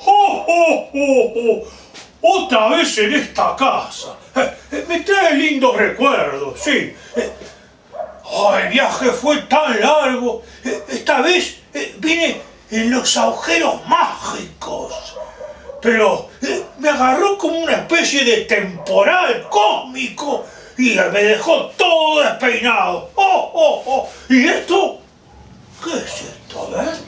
¡Oh, oh, oh, oh! Otra vez en esta casa. Me trae lindos recuerdos, sí. Oh, el viaje fue tan largo. Esta vez vine en los agujeros mágicos. Pero me agarró como una especie de temporal cósmico y me dejó todo despeinado. ¡Oh, oh, oh! ¿Y esto? ¿Qué es esto? A ver.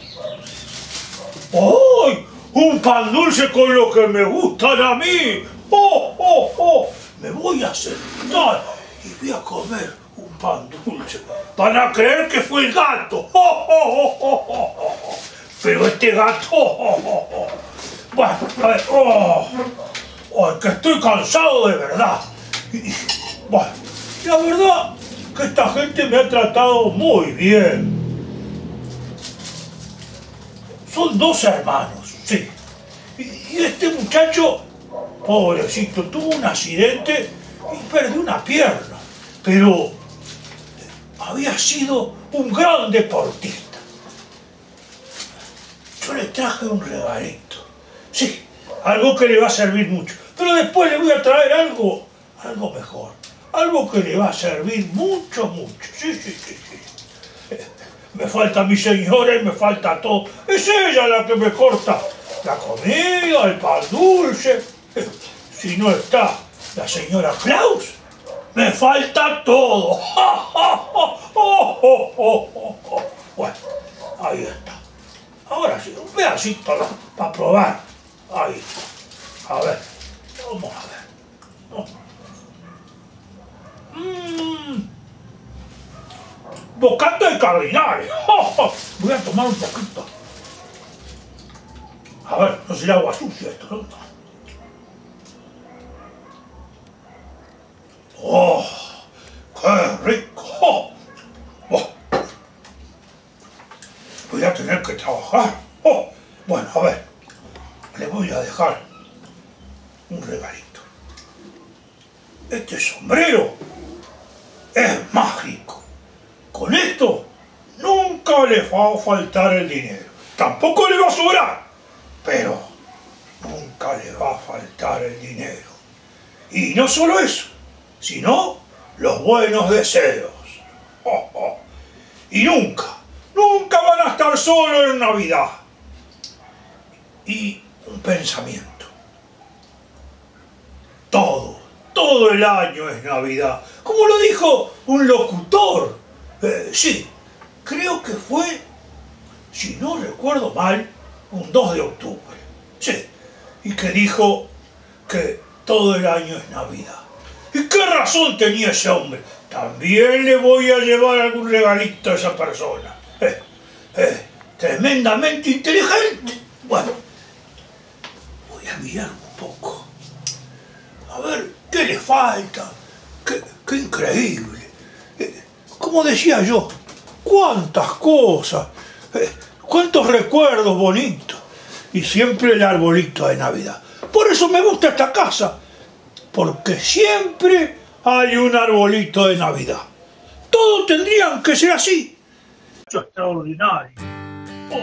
¡Oh! ¡Un pan dulce con lo que me gustan a mí! ¡Oh, oh, oh! Me voy a sentar y voy a comer un pan dulce. Van a creer que fue el gato. ¡Oh, oh, oh, oh, oh! Pero este gato... ¡Oh, oh, oh! Bueno, a ver... ¡Oh! ¡Oh! Que estoy cansado de verdad. Bueno, la verdad que esta gente me ha tratado muy bien. Son dos hermanos, sí. Y este muchacho, pobrecito, tuvo un accidente y perdió una pierna. Pero había sido un gran deportista. Yo le traje un regalito. Sí, algo que le va a servir mucho. Pero después le voy a traer algo mejor. Algo que le va a servir mucho, mucho. Sí, sí, sí, sí. Me falta mi señora y me falta todo. Es ella la que me corta la comida, el pan dulce. Si no está la señora Claus, me falta todo. Bueno, ahí está. Ahora sí, un pedacito para probar. Ahí está. A ver, vamos a ver. Bocata de cardinales. Voy a tomar un poquito. A ver, no será agua sucia esto, ¿no? ¡Oh! ¡Qué rico! Oh. Voy a tener que trabajar. Oh. Bueno, a ver. Le voy a dejar un regalito. Este sombrero es mágico. Con esto nunca le va a faltar el dinero. Tampoco le va a sobrar, pero nunca le va a faltar el dinero. Y no solo eso, sino los buenos deseos. Oh, oh. Y nunca van a estar solos en Navidad. Y un pensamiento. Todo el año es Navidad. Como lo dijo un locutor. Sí, creo que fue, si no recuerdo mal, un 2 de octubre. Sí, y que dijo que todo el año es Navidad. ¿Y qué razón tenía ese hombre? También le voy a llevar algún regalito a esa persona. Tremendamente inteligente. Bueno, voy a mirar un poco. A ver, ¿qué le falta? ¡Qué increíble! Como decía yo, cuántas cosas, cuántos recuerdos bonitos. Y siempre el arbolito de Navidad. Por eso me gusta esta casa, porque siempre hay un arbolito de Navidad. Todos tendrían que ser así. Esto es extraordinario. Oh.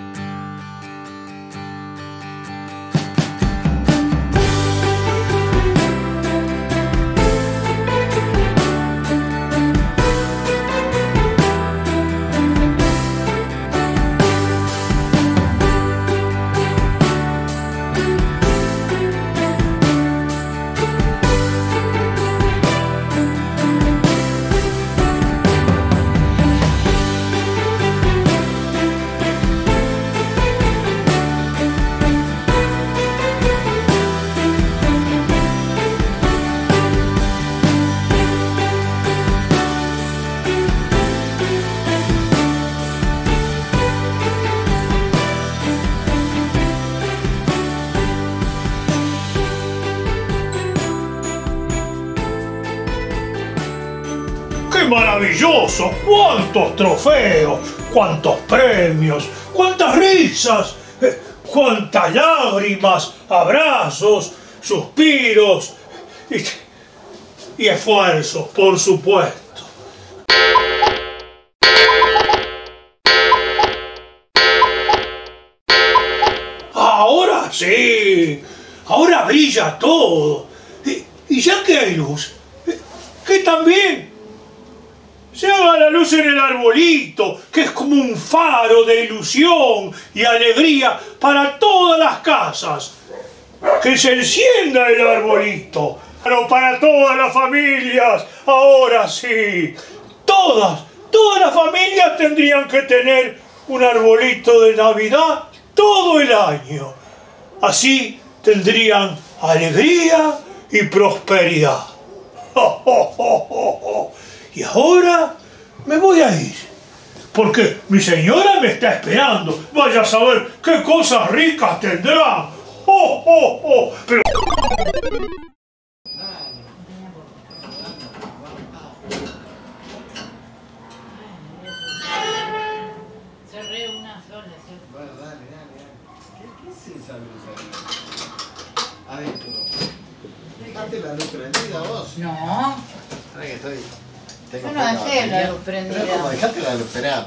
¡Qué maravilloso! ¡Cuántos trofeos! ¡Cuántos premios! ¡Cuántas risas! ¡Cuántas lágrimas! ¡Abrazos! ¡Suspiros! Y esfuerzos, por supuesto. Ah, sí. Ahora brilla todo. Y ya que hay luz, que también se haga la luz en el arbolito, que es como un faro de ilusión y alegría para todas las casas. Que se encienda el arbolito, pero para todas las familias. Ahora sí, todas las familias tendrían que tener un arbolito de Navidad todo el año. Así tendrían alegría y prosperidad. Y ahora me voy a ir, porque mi señora me está esperando. Vaya a saber qué cosas ricas tendrán. Pero... Cerré una sola. Bueno, dale. ¿Qué es esa luz ahí? Adentro. ¿Dejaste la luz prendida vos? No, Ahora que estoy... Tengo yo no poca dejé batería. la luz prendida. Pero como dejaste la luz, esperá,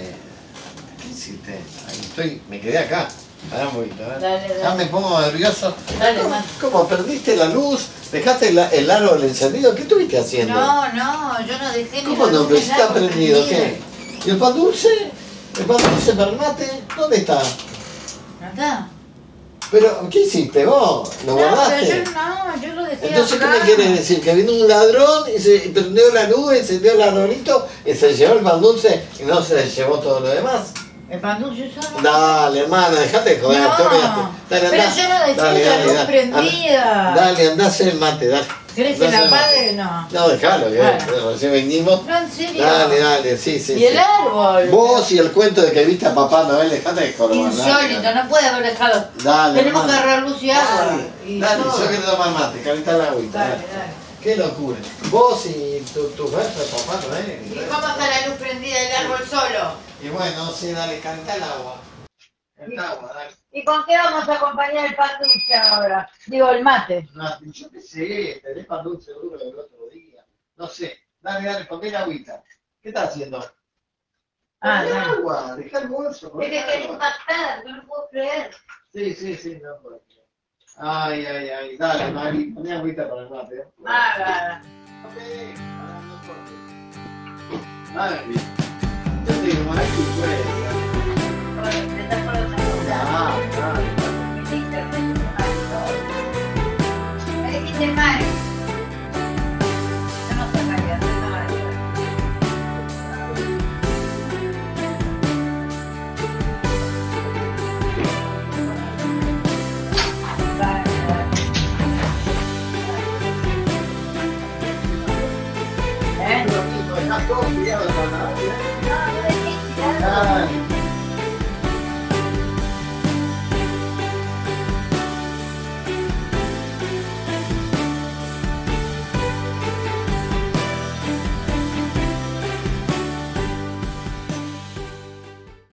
¿qué hiciste? Ahí me quedé acá. Pará un poquito, Dale. Ya me pongo nervioso. Dale, man. ¿Cómo perdiste la luz? ¿Dejaste el árbol encendido? ¿Qué estuviste haciendo? No, yo no dejé ni ¿Cómo la no? luz ¿Pero del si está árbol prendido? prendida. ¿Qué? ¿Y el pan dulce? ¿El pan dulce para el mate? ¿Dónde está? Acá. ¿Pero qué hiciste vos? ¿Lo guardaste? Pero yo lo dejé Entonces, ¿qué acá. me quieres decir? Que vino un ladrón y se prendió la luz, encendió el arbolito y se llevó el pan dulce y no se llevó todo lo demás. El pan dulce solo. Dale, hermana, dejate de joder, No, te olvidaste. Dale, pero andá. yo no dejé la luz prendida. Dale, andá a hacer el mate, dale. ¿Querés que Andá a la hacer el mate. apague? No. No, dejalo, que Bueno. recién venimos. No, en serio. Dale, sí. Y el árbol. Vos y el cuento de que viste a Papá Noel, dejate de joder. Insólito, no puede haber dejado. Dale, Tenemos hermano. que agarrar luz y agua. Y Dale, todo. yo quiero tomar mate, calentar la agüita. Dale. Qué locura. Vos y tu verso de Papá Noel. ¿Y cómo está la luz prendida del árbol solo? Y bueno, sí, dale, canta el agua. Canta agua, dale. ¿Y con qué vamos a acompañar el pan dulce ahora? Digo, el mate. No, yo qué sé, tenés pan dulce duro del otro día. No sé. Dale, poné la agüita. ¿Qué estás haciendo? Poné no. agua, dejá el bolso. Es poné que querés agua. matar, no lo puedo creer. Sí, no puedo. Ay. Dale, Mari, poné agüita para el mate. Nada. Ok, ahora no cortes. Mari, yo te digo, Mari, tú puedes. Lo mismo, dejás todo cuidado para la